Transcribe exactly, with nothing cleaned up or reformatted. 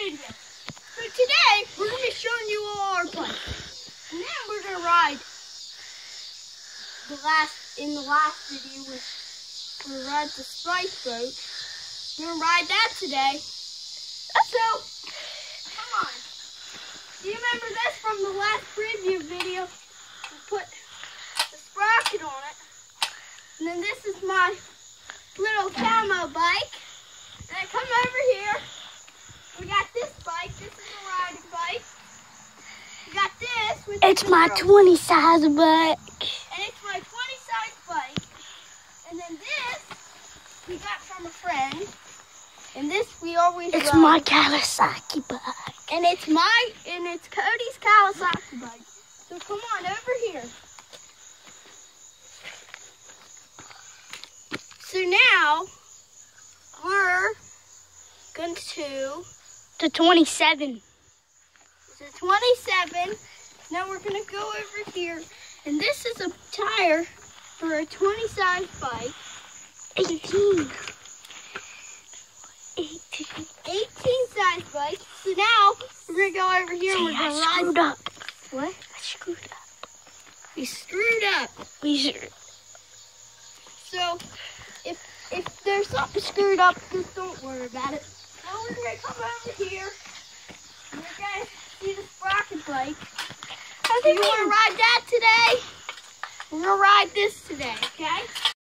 video. So today, we're going to be showing you all our bikes. And then we're going to ride the last, in the last video, we're going to ride the Spice boat. We're going to ride that today. So, come on. Do you remember this from the last preview video? We put the sprocket on it. And then this is my little camo bike. And I come over here. We got this bike. This is a riding bike. We got this. With it's my twenty size bike. And it's my twenty size bike. And then this we got from a friend. And this we always It's ride. my Kawasaki bike. And it's my, and it's Cody's Kawasaki bike. So come on over here. So now, we're going to... The twenty-seven. The twenty-seven. Now we're going to go over here. And this is a tire for a twenty size bike. eighteen. eighteen. eighteen size bike. So now, we're going to go over here and See, we're going to I ride... screwed up. What? I screwed up. We screwed up. We should... So, if if there's something screwed up, just don't worry about it. Now we're going to come over here. And you're going to see the sprocket bike. I So you want to ride that today? We're going to ride this today, okay?